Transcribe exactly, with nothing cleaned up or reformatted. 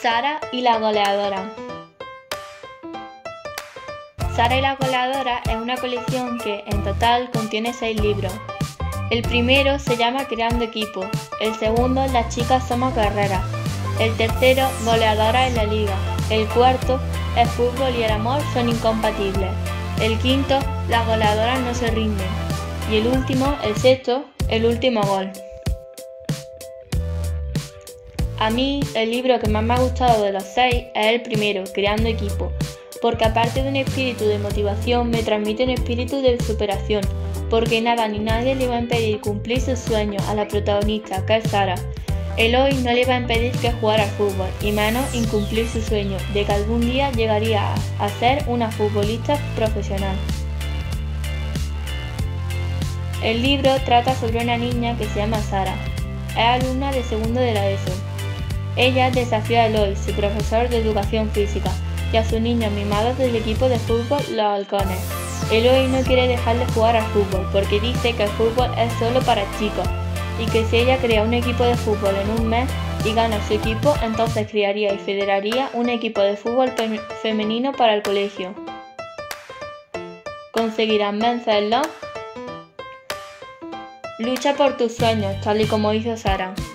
Sara y la goleadora. Sara y la goleadora es una colección que en total contiene seis libros. El primero se llama Creando Equipo, el segundo Las chicas somos guerreras, el tercero Goleadoras en la liga, el cuarto El fútbol y el amor son incompatibles, el quinto Las goleadoras no se rinden y el último, el sexto, El último gol. A mí, el libro que más me ha gustado de los seis es el primero, Creando Equipo, porque aparte de un espíritu de motivación, me transmite un espíritu de superación, porque nada ni nadie le va a impedir cumplir sus sueños a la protagonista, que es Sara. Eloy no le va a impedir que jugar al fútbol, y menos incumplir su sueño de que algún día llegaría a, a ser una futbolista profesional. El libro trata sobre una niña que se llama Sara. Es alumna de segundo de la ESO. Ella desafía a Eloy, su profesor de educación física, y a sus niños mimados del equipo de fútbol Los Halcones. Eloy no quiere dejar de jugar al fútbol porque dice que el fútbol es solo para chicos y que si ella crea un equipo de fútbol en un mes y gana su equipo, entonces crearía y federaría un equipo de fútbol femenino para el colegio. ¿Conseguirán vencerlo? Lucha por tus sueños, tal y como hizo Sara.